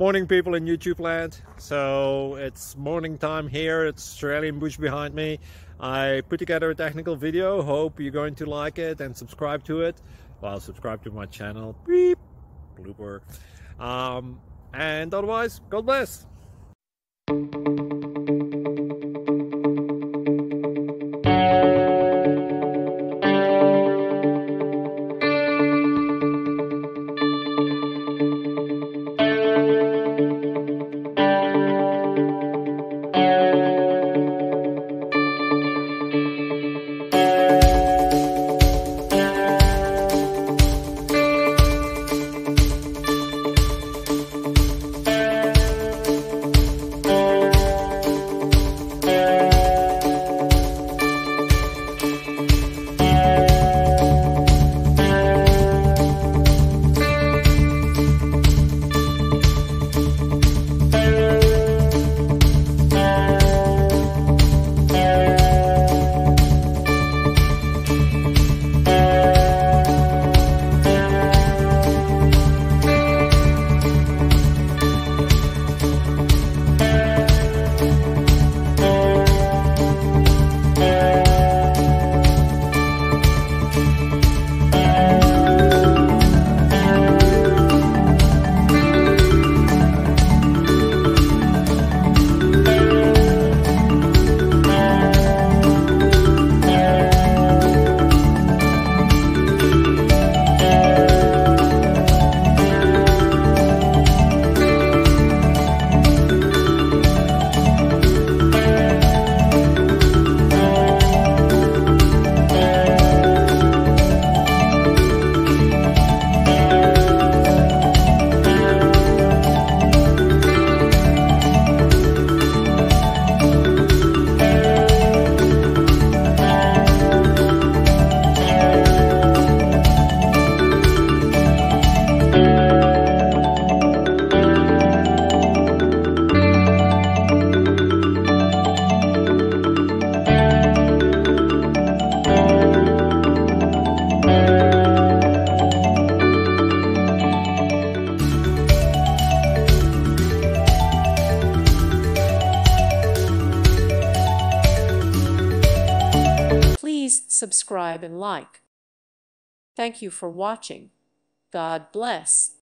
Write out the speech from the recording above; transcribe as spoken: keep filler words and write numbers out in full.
Morning, people in YouTube land. So it's morning time here. It's Australian bush behind me. I put together a technical video. Hope you're going to like it and subscribe to it. Well, subscribe to my channel. Beep. Blooper. Um, and otherwise, God bless. Please subscribe and like. Thank you for watching. God bless.